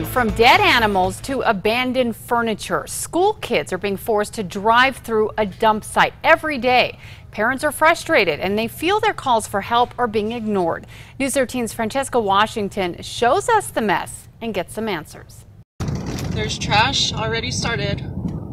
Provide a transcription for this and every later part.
From dead animals to abandoned furniture, school kids are being forced to drive through a dump site every day. Parents are frustrated and they feel their calls for help are being ignored. News 13's Francesca Washington shows us the mess and gets some answers. There's trash already started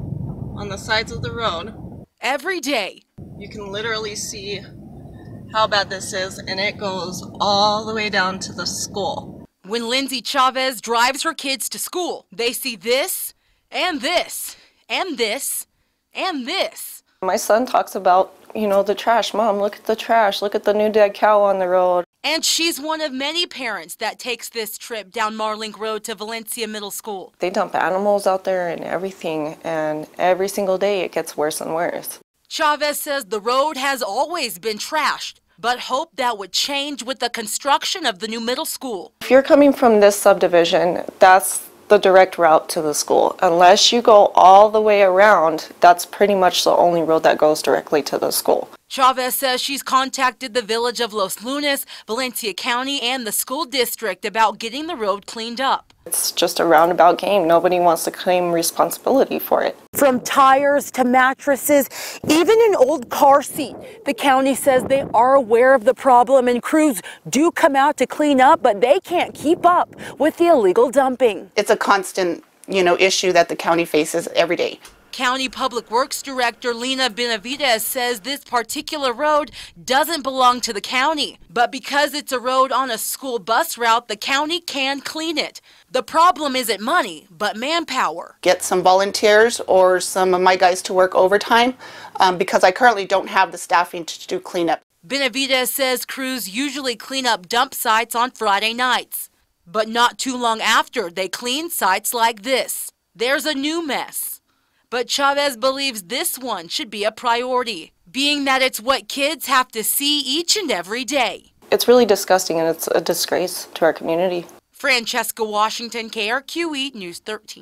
on the sides of the road. Every day. You can literally see how bad this is, and it goes all the way down to the school. When Lindsay Chavez drives her kids to school, they see this, and this, and this, and this. My son talks about, the trash. Mom, look at the trash. Look at the new dead cow on the road. And she's one of many parents that takes this trip down Marlink Road to Valencia Middle School. They dump animals out there and everything, and every single day it gets worse and worse. Chavez says the road has always been trashed, but hoped that would change with the construction of the new middle school. If you're coming from this subdivision, that's the direct route to the school. Unless you go all the way around, that's pretty much the only road that goes directly to the school. Chavez says she's contacted the village of Los Lunas, Valencia County, and the school district about getting the road cleaned up. It's just a roundabout game. Nobody wants to claim responsibility for it. From tires to mattresses, even an old car seat. The county says they are aware of the problem and crews do come out to clean up, but they can't keep up with the illegal dumping. It's a constant, issue that the county faces every day. County Public Works Director Lena Benavides says this particular road doesn't belong to the county, but because it's a road on a school bus route, the county can clean it. The problem isn't money, but manpower. Get some volunteers or some of my guys to work overtime because I currently don't have the staffing to do cleanup. Benavides says crews usually clean up dump sites on Friday nights, but not too long after they clean sites like this. There's a new mess. But Chavez believes this one should be a priority, being that it's what kids have to see each and every day. It's really disgusting and it's a disgrace to our community. Francesca Washington, KRQE News 13.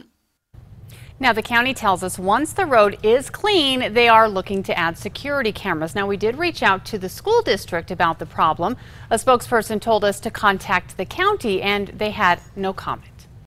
Now, the county tells us once the road is clean, they are looking to add security cameras. Now, we did reach out to the school district about the problem. A spokesperson told us to contact the county and they had no comment.